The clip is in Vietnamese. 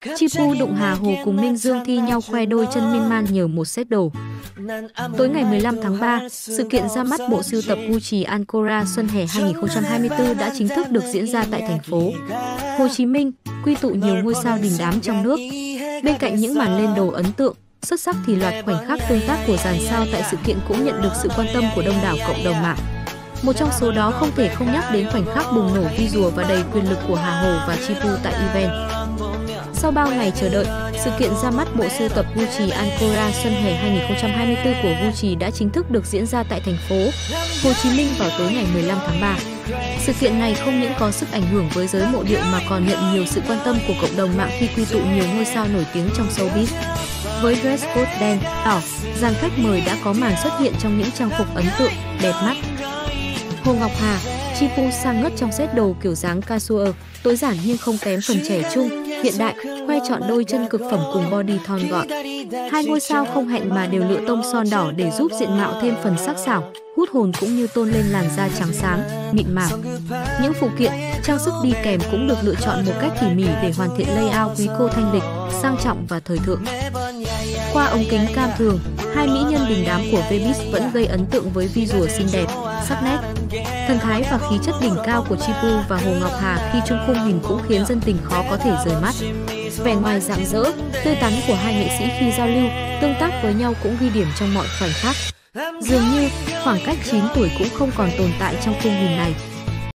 Chi Pu đụng Hà Hồ cùng Minh Dương thi nhau khoe đôi chân miên man nhờ một set đồ. Tối ngày 15 tháng 3, sự kiện ra mắt bộ sưu tập Gucci Ancora Xuân Hè 2024 đã chính thức được diễn ra tại thành phố Hồ Chí Minh, quy tụ nhiều ngôi sao đình đám trong nước. Bên cạnh những màn lên đồ ấn tượng, xuất sắc thì loạt khoảnh khắc tương tác của dàn sao tại sự kiện cũng nhận được sự quan tâm của đông đảo cộng đồng mạng. Một trong số đó không thể không nhắc đến khoảnh khắc bùng nổ visual và đầy quyền lực của Hà Hồ và Chi Pu tại event. Sau bao ngày chờ đợi, sự kiện ra mắt bộ sưu tập Gucci Ancora Xuân Hè 2024 của Gucci đã chính thức được diễn ra tại thành phố Hồ Chí Minh vào tối ngày 15 tháng 3. Sự kiện này không những có sức ảnh hưởng với giới mộ điệu mà còn nhận nhiều sự quan tâm của cộng đồng mạng khi quy tụ nhiều ngôi sao nổi tiếng trong showbiz. Với dress code đen, đỏ, dàn khách mời đã có màn xuất hiện trong những trang phục ấn tượng, đẹp mắt. Hồ Ngọc Hà, Chi Pu sang ngất trong set đồ kiểu dáng casual, tối giản nhưng không kém phần trẻ trung, hiện đại, khoe chọn đôi chân cực phẩm cùng body thon gọn. Hai ngôi sao không hẹn mà đều lựa tông son đỏ để giúp diện mạo thêm phần sắc sảo, hút hồn cũng như tôn lên làn da trắng sáng, mịn màng. Những phụ kiện, trang sức đi kèm cũng được lựa chọn một cách tỉ mỉ để hoàn thiện layout quý cô thanh lịch, sang trọng và thời thượng. Qua ống kính cam thường, hai mỹ nhân đình đám của Vbiz vẫn gây ấn tượng với visual xinh đẹp, sắc nét. Thần thái và khí chất đỉnh cao của Chi Pu và Hồ Ngọc Hà khi chung khung hình cũng khiến dân tình khó có thể rời mắt. Vẻ ngoài rạng rỡ, tươi tắn của hai nghệ sĩ khi giao lưu, tương tác với nhau cũng ghi điểm trong mọi khoảnh khắc. Dường như, khoảng cách 9 tuổi cũng không còn tồn tại trong khung hình này.